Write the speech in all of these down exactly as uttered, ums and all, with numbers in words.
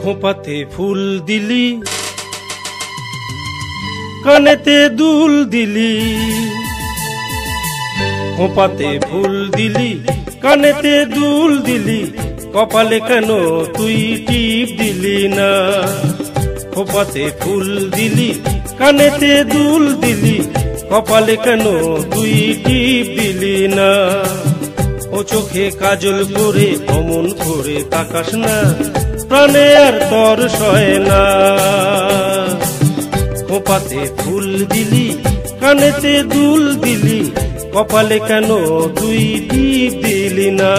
খোঁপাতে ফুল দিলি, কানেতে দুল দিলি। খোঁপাতে ফুল দিলি, কানেতে দুল দিলি, কপালে কেন তুই টিপ দিলি না? খোঁপাতে ফুল দিলি, কানেতে দুল দিলি, কপালে কেন তুই টিপ দিলি না? ও চোখে কাজল করে অমন করে তাকাস না, প্রাণে আর তর সয় না। খোঁপাতে ফুল দিলি, কানেতে দুল দিলি, কপালে কেন তুই টিপ দিলি না?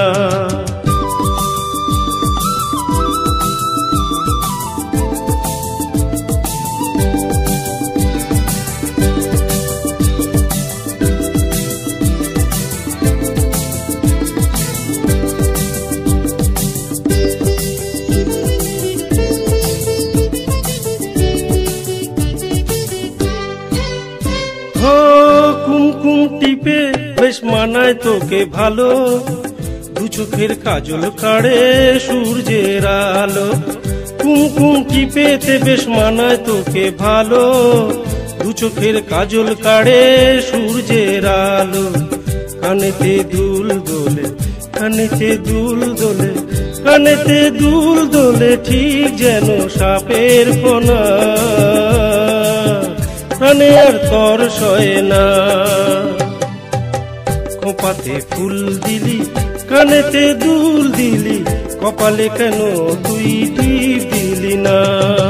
কুমকুম টিপে বেশ মানায় তোকে ভালো, দু চোখের কাজল কাড়ে সূর্যের আলো। কুমকুম টিপেতে বেশ মানায় তোকে ভালো, দু চোখের কাজল কাড়ে সূর্যের আলো। কানেতে দুল দোলে, কানেতে দুল দোলে, কানেতে দুল দোলে, ঠিক যেন সাপের ফনা। প্রাণে আর তর সয় না। খোঁপাতে ফুল দিলি, কানেতে দুল দিলি, কপালে কেন তুই টিপ দিলি না?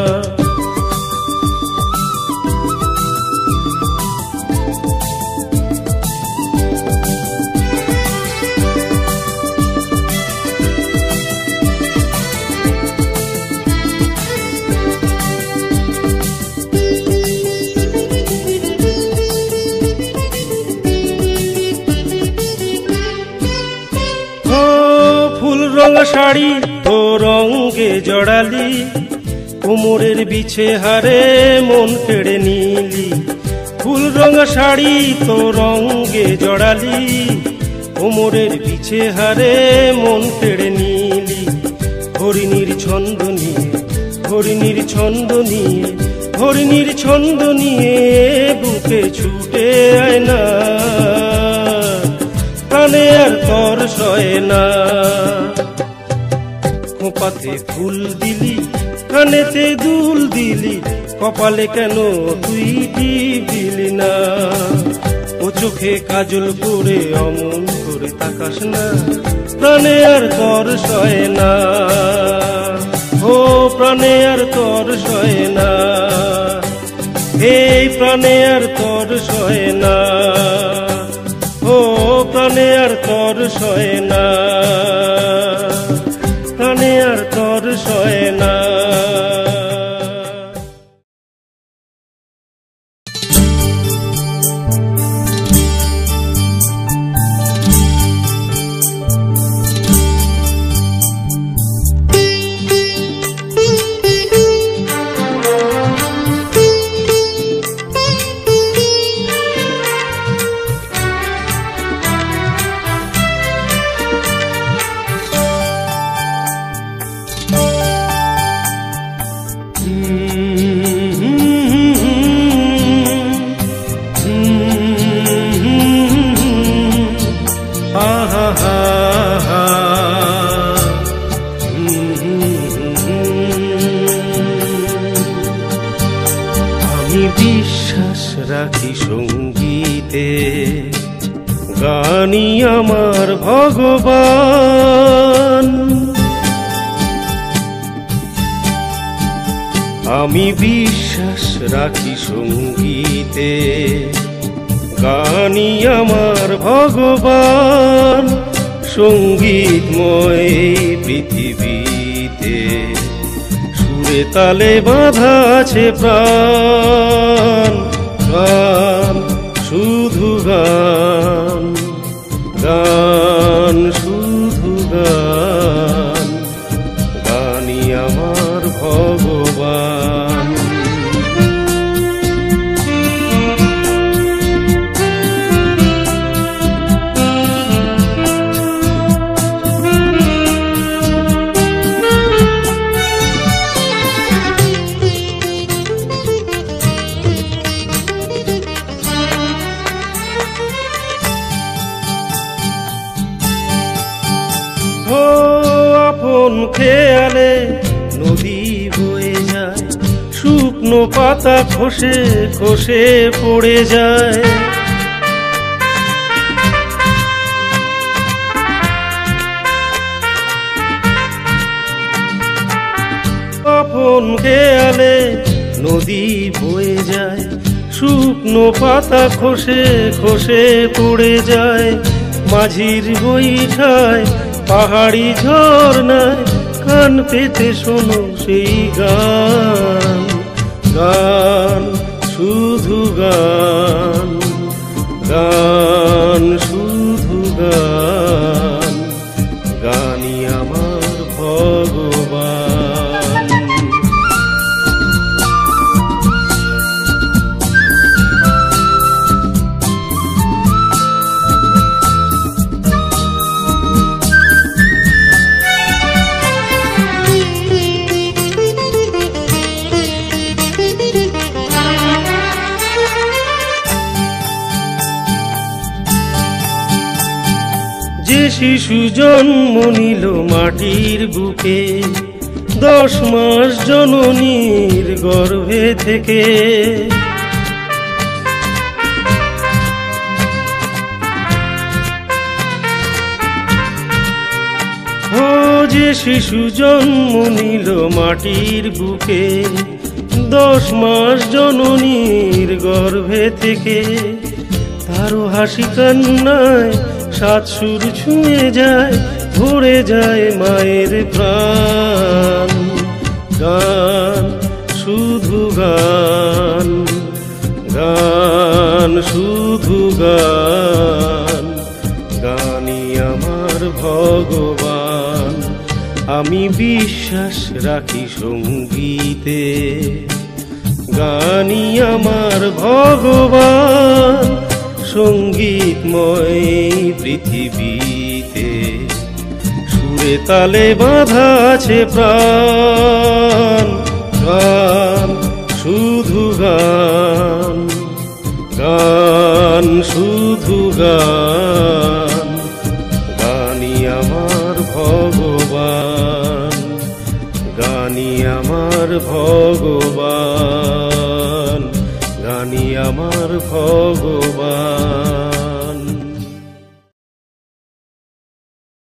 রঙা শাড়ি তো রঙে জড়ালি, কোমরের বিছে হারে মন কেড়ে নিলি। ফুল রঙা শাড়ি তো রঙে জড়ালি, কোমরের বিছে হারে মন কেড়ে নিলি। হরিণীর ছন্দ নিয়ে, হরিণীর ছন্দ নিয়ে, হরিণীর ছন্দ নিয়ে বুকে ছুটে আয় না। প্রাণে আর তর সয় না। খোঁপাতে ফুল দিলি, কানেতে দুল দিলি, কপালে কেন তুই টিপ দিলি না? ও চোখে কাজল করে অমন করে তাকাস না, প্রাণে আর তর সয় না। ও প্রাণে আর তর সয় না, এই প্রাণে আর তর সয় না। ও প্রাণে আর তর সয় না, প্রাণে আর তর সয় না। আমি বিশ্বাস রাখি সঙ্গীতে, গানি আমার ভগবান। আমি বিশ্বাস রাখি সঙ্গীতে, গানি আমার ভগবান। সঙ্গীতময় পৃথিবীতে সুরে তালে বাঁধা আছে প্রাণ। গান শুধু গান, গান শুধু গান, গানি আমার ভগবান। আপন খেয়ালে নদী বয়ে যায়, শুকনো পাতা খসে খসে পড়ে যায়। আপন খেয়ালে নদী বয়ে যায়, শুকনো পাতা খসে খসে পড়ে যায়। মাঝির বৈঠায় পাহাড়ি ঝরনায় কান পেতে শোনো সেই গান, গান শুধু গান, গান শুধু গান, গানই আমার ভগবান। যে শিশু জন্ম নিল মাটির বুকে, দশ মাস জননীর গর্ভে থেকে, ও যে শিশু জন্ম নিল মাটির বুকে, দশ মাস জননীর গর্ভে থেকে, তারও হাসি কান্নায় সাত সুর ছুঁয়ে যায়, ভরে যায় মায়ের প্রাণ। গান শুধু গান, গান শুধু গান, গানই আমার ভগবান। আমি বিশ্বাস রাখি সঙ্গীতে, গানই আমার ভগবান। সঙ্গীতময় পৃথিবীতে সুরে তালে বাঁধা আছে প্রাণ। গান শুধু গান, গান শুধু গান, গানই আমার ভগবান, গানই আমার ভগবান, গানই আমার ভগবান।